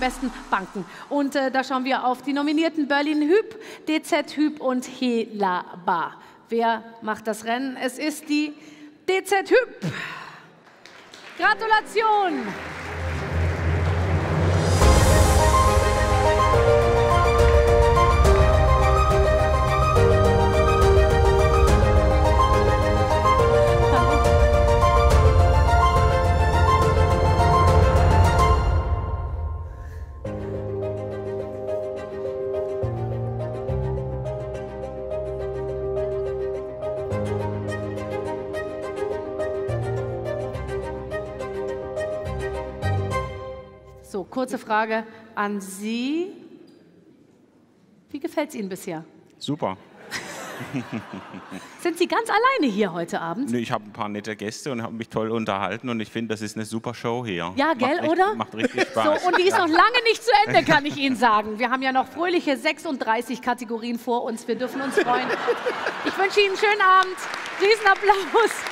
besten Banken. Und da schauen wir auf die Nominierten Berlin Hyp, DZ Hyp und Helaba. Wer macht das Rennen? Es ist die DZ Hyp. Gratulation! So, kurze Frage an Sie. Wie gefällt es Ihnen bisher? Super. Sind Sie ganz alleine hier heute Abend? Nee, ich habe ein paar nette Gäste und habe mich toll unterhalten und ich finde, das ist eine super Show hier. Ja, gell, oder? Macht richtig Spaß. So, und die ist noch lange nicht zu Ende, kann ich Ihnen sagen. Wir haben ja noch fröhliche 36 Kategorien vor uns. Wir dürfen uns freuen. Ich wünsche Ihnen einen schönen Abend. Riesenapplaus.